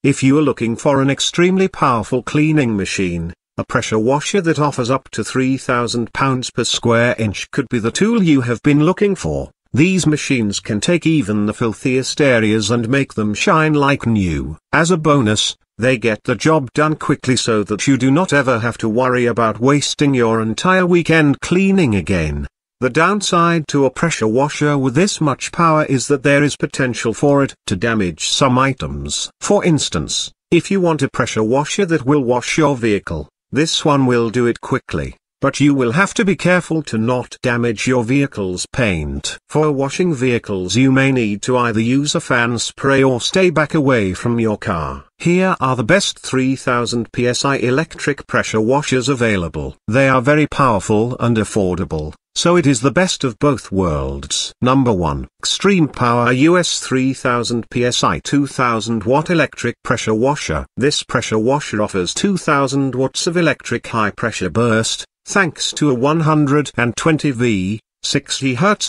If you are looking for an extremely powerful cleaning machine, a pressure washer that offers up to £3,000 per square inch could be the tool you have been looking for. These machines can take even the filthiest areas and make them shine like new. As a bonus, they get the job done quickly so that you do not ever have to worry about wasting your entire weekend cleaning again. The downside to a pressure washer with this much power is that there is potential for it to damage some items. For instance, if you want a pressure washer that will wash your vehicle, this one will do it quickly, but you will have to be careful to not damage your vehicle's paint. For washing vehicles you may need to either use a fan spray or stay back away from your car. Here are the best 3000 psi electric pressure washers available. They are very powerful and affordable, so it is the best of both worlds. Number 1. Extreme Power US 3000 psi 2000 watt electric pressure washer. This pressure washer offers 2000 watts of electric high pressure burst, thanks to a 120 V, 60 Hz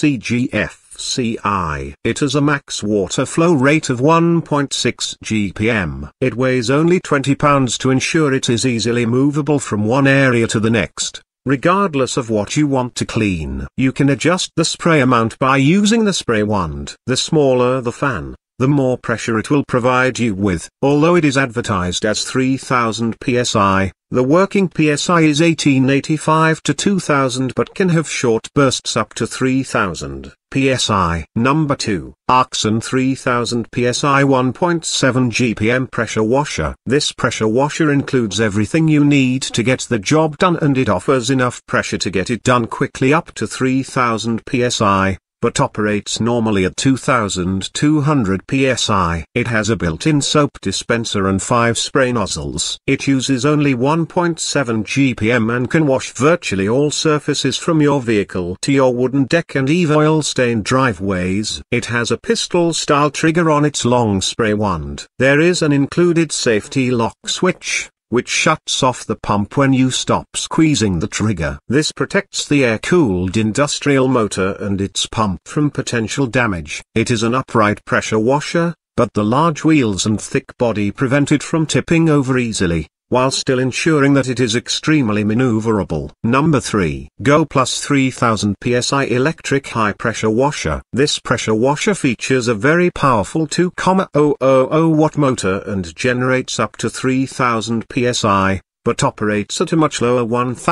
VACGFCI. It has a max water flow rate of 1.6 GPM. It weighs only 20 pounds to ensure it is easily movable from one area to the next. Regardless of what you want to clean, you can adjust the spray amount by using the spray wand. The smaller the fan, the more pressure it will provide you with. Although it is advertised as 3000 psi, the working psi is 1885 to 2000 but can have short bursts up to 3000 psi. Number 2. Arxon 3000 psi 1.7 GPM pressure washer. This pressure washer includes everything you need to get the job done, and it offers enough pressure to get it done quickly up to 3000 psi. But operates normally at 2200 psi. It has a built-in soap dispenser and 5 spray nozzles. It uses only 1.7 GPM and can wash virtually all surfaces from your vehicle to your wooden deck and even oil-stained driveways. It has a pistol-style trigger on its long spray wand. There is an included safety lock switch, which shuts off the pump when you stop squeezing the trigger. This protects the air-cooled industrial motor and its pump from potential damage. It is an upright pressure washer, but the large wheels and thick body prevent it from tipping over easily, while still ensuring that it is extremely maneuverable. Number 3. Go Plus 3000 psi electric high pressure washer. This pressure washer features a very powerful 2,000 watt motor and generates up to 3000 psi, but operates at a much lower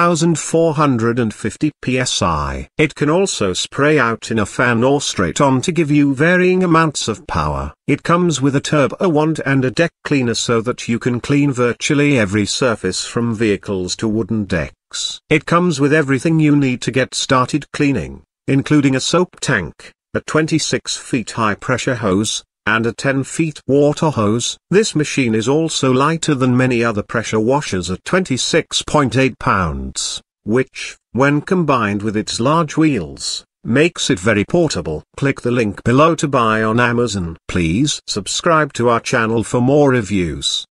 1450 psi. It can also spray out in a fan or straight on to give you varying amounts of power. It comes with a turbo wand and a deck cleaner so that you can clean virtually every surface from vehicles to wooden decks. It comes with everything you need to get started cleaning, including a soap tank, a 26 feet high pressure hose, and a 10 feet water hose. This machine is also lighter than many other pressure washers at 26.8 pounds, which, when combined with its large wheels, makes it very portable. Click the link below to buy on Amazon. Please subscribe to our channel for more reviews.